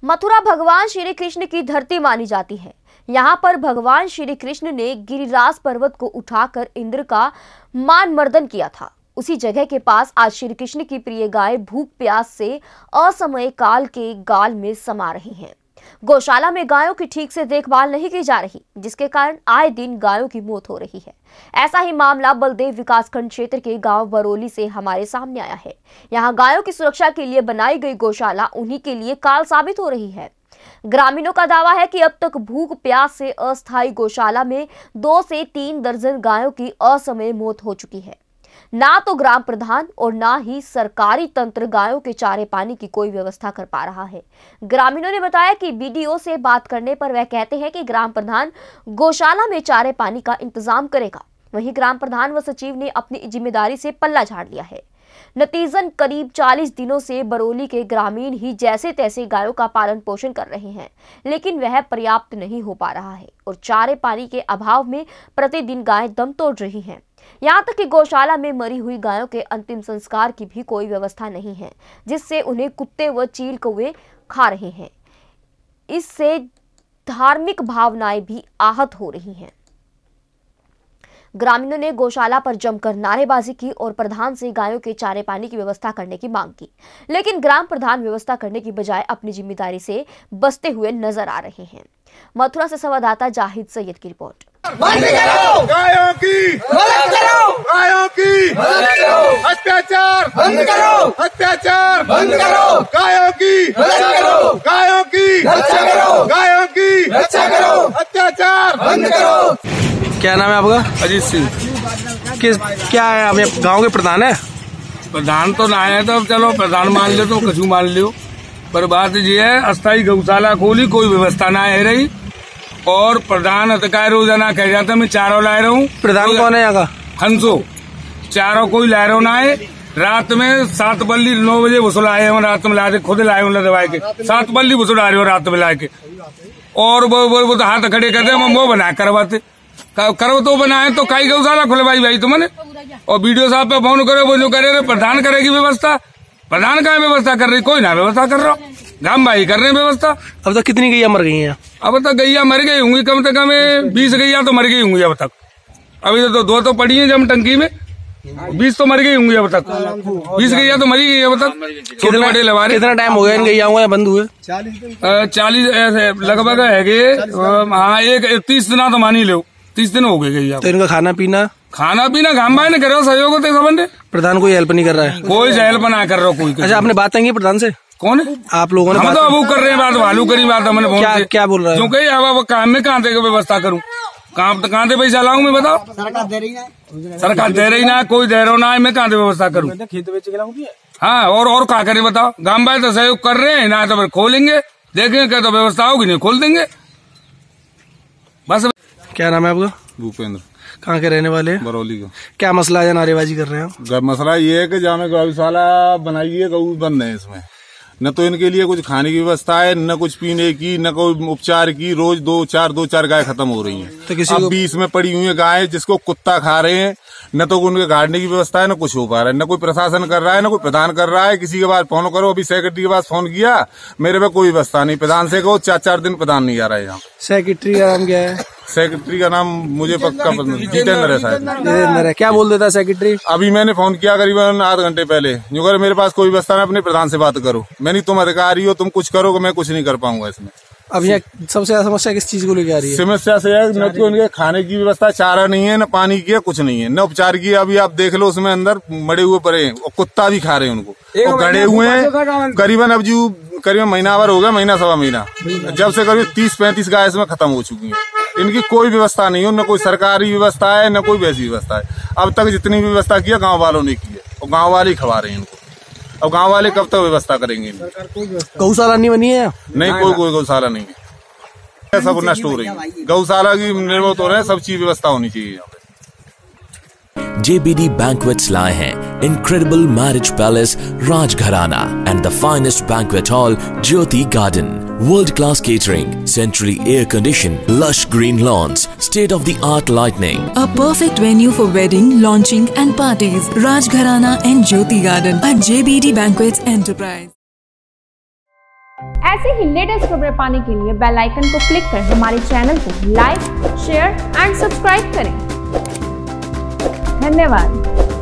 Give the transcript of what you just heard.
मथुरा भगवान श्री कृष्ण की धरती मानी जाती है। यहाँ पर भगवान श्री कृष्ण ने गिरिराज पर्वत को उठाकर इंद्र का मान मर्दन किया था। उसी जगह के पास आज श्री कृष्ण की प्रिय गाय भूख प्यास से असमय काल के गाल में समा रही हैं। गौशाला में गायों की ठीक से देखभाल नहीं की जा रही, जिसके कारण आए दिन गायों की मौत हो रही है। ऐसा ही मामला बलदेव विकासखंड क्षेत्र के गांव बरौली से हमारे सामने आया है। यहां गायों की सुरक्षा के लिए बनाई गई गौशाला उन्हीं के लिए काल साबित हो रही है। ग्रामीणों का दावा है कि अब तक भूख प्यास से अस्थायी गौशाला में 2 से 3 दर्जन गायों की असमय मौत हो चुकी है। ना तो ग्राम प्रधान और ना ही सरकारी तंत्र गायों के चारे पानी की कोई व्यवस्था कर पा रहा है। ग्रामीणों ने बताया कि बीडीओ से बात करने पर वह कहते हैं कि ग्राम प्रधान गौशाला में चारे पानी का इंतजाम करेगा। वहीं ग्राम प्रधान व सचिव ने अपनी जिम्मेदारी से पल्ला झाड़ लिया है। नतीजन करीब 40 दिनों से बरौली के ग्रामीण ही जैसे तैसे गायों का पालन पोषण कर रहे हैं, लेकिन वह पर्याप्त नहीं हो पा रहा है और चारे पानी के अभाव में प्रतिदिन गायें दम तोड़ रही हैं। यहाँ तक कि गौशाला में मरी हुई गायों के अंतिम संस्कार की भी कोई व्यवस्था नहीं है, जिससे उन्हें कुत्ते व चील कौवे खा रहे हैं। इससे धार्मिक भावनाएं भी आहत हो रही हैं। ग्रामीणों ने गौशाला पर जमकर नारेबाजी की और प्रधान से गायों के चारे पानी की व्यवस्था करने की मांग की, लेकिन ग्राम प्रधान व्यवस्था करने की बजाय अपनी जिम्मेदारी से बचते हुए नजर आ रहे हैं। मथुरा से संवाददाता जाहिद सैयद की रिपोर्ट। बंद करो गायों की, मदद करो गायों की, मदद करो अत्याचार, बंद करो अत्याचार, बंद करो गायों की, मदद करो गायों की, रक्षा करो गायों की, रक्षा करो अत्याचार, बंद करो। क्या नाम है आपका? अजीत सिंह। क्या है आप गांव के प्रधान है? प्रधान तो ना है, तो चलो प्रधान मान लो तो कछु मान लो, पर बात ये है अस्थायी गौशाला खोली, कोई व्यवस्था ना है रही और प्रधान अधिकारी रोजाना कह जाता मैं चारों ला रहा हूँ। प्रधान कौन है यहाँ का? हंसो। चारों कोई ला रहा ना है। रात में 7 बल्ली 9 बजे वसूल आए हैं, रात में ला खुद लाए उन्हें दवाई के 7 बल्ली वसूल आ रहे हो रात में ला के, और वो तो हाथ खड़े करते हैं, वो बना करवाते करो तो बनाए तो कई गौशाला खुलवाई भाई तुमने, और वीडियो साहब पे फोन करो, वो जो करे प्रधान करेगी व्यवस्था। प्रधान का व्यवस्था कर रही, कोई ना व्यवस्था कर रहा, गांव भाई कर रहे व्यवस्था। अब तक कितनी गैया मर गई हैं? अब तक गैया मर गई होंगी कम से कम 20 गैया तो मर गई होंगी अब तक। अभी तो 2 तो पड़ी है जब टंकी में, 20 तो मर गई होंगी अब तक। 20 गैया तो मरी गई अब तक। छोटे बड़े लवारे। कितना टाइम हो गया इन गैया हुआ बंद हुए? 40 ऐसे लगभग है। हाँ 30 दिन तो मानी लो, 30 दिन हो गए गैया। तो इनका खाना पीना गांव भाई ने करो सहयोग होते सबने। प्रधान कोई हेल्प नहीं कर रहा है? कोई हेल्प ना कर रहा कोई। अच्छा आपने बात की प्रधान से? कौन है? आप लोगों ने? हम तो अब कर रहे हैं बात, भालू करी बात हमने। क्या बोल रहा है? क्योंकि अब काम में कहाँ से व्यवस्था करूँ, कहाँ से पैसा लाऊं मैं बताओ? सरकार दे रही ना, कोई दे रहा ना है, मैं कहाँ से व्यवस्था करूँ? खेत बेच के हाँ और क्या करें बताओ? गांव भाई तो सहयोग कर रहे हैं ना, तो फिर खोलेंगे, देखेंगे क्या तो व्यवस्था होगी, नहीं खोल देंगे बस। क्या नाम है आपका? भूपेंद्र। कहाँ के रहने वाले हैं? बरौली का। क्या मसला है, नारेबाजी कर रहे हैं? मसला ये है कि जहाँ गौशाला बनाई है गऊ बंद है, इसमें न तो इनके लिए कुछ खाने की व्यवस्था है, न कुछ पीने की, न कोई उपचार की। रोज 2-4 गाय खत्म हो रही हैं। तो किसी अब भी इसमें पड़ी हुई है गाय जिसको कुत्ता खा रहे हैं। न तो उनके गाड़ने की व्यवस्था है, न कुछ हो पा रहा है, न कोई प्रशासन कर रहा है, न कोई प्रधान कर रहा है। किसी के पास फोन करो, अभी सेक्रेटरी के पास फोन किया, मेरे पे कोई व्यवस्था नहीं। प्रधान से कहो 4 दिन प्रधान नहीं आ रहा है यहाँ। सेक्रेटरी का नाम क्या है? सेक्रेटरी का नाम मुझे पक्का जितेंद्र है शायद। जितेंद्र है। क्या बोल देता सेक्रेटरी? अभी मैंने फोन किया करीबन आध घंटे पहले, जो कर मेरे पास कोई व्यवस्था नहीं, अपने प्रधान से बात करो। मैंने तुम अधिकारी हो, तुम कुछ करो, मैं कुछ नहीं कर पाऊंगा इसमें। अब यहाँ सबसे ज्यादा समस्या किस चीज को लेकर आ रही है? समस्या से है न तो उनके खाने की व्यवस्था, चारा नहीं है, न पानी की है, कुछ नहीं है, न उपचार की। अभी आप देख लो उसमें अंदर मरे हुए पड़े हैं और कुत्ता भी खा रहे हैं उनको, और गड़े हुए हैं करीबन। अब जो करीबन महीना भर हो गया, महीना सवा महीना, जब से करीब 30-35 गाय इसमें खत्म हो चुकी है। इनकी कोई व्यवस्था नहीं है, न कोई सरकारी व्यवस्था है, न कोई वैसी व्यवस्था है। अब तक जितनी भी व्यवस्था की है गाँव वालों ने की है, और गाँव वाले ही खवा रहे हैं इनको। अब गाँव वाले कब तक व्यवस्था करेंगे? गौशाला नहीं बनी है? नहीं, कोई गौशाला नहीं है, सब नष्ट हो रही है। गौशाला की निर्भर हो रहे हैं, सब चीज व्यवस्था होनी चाहिए यहाँ पे। JBD Banquets लाए हैं incredible marriage palace Rajgharana and the finest banquet hall Jyoti Garden. World-class catering, centrally air-conditioned, lush green lawns, state-of-the-art lighting. A perfect venue for wedding, launching and parties. Rajgharana and Jyoti Garden at JBD Banquets Enterprise. ऐसे ही latest खबरें पाने के लिए bell icon को click कर हमारे channel को like, share and subscribe करें। धन्यवाद।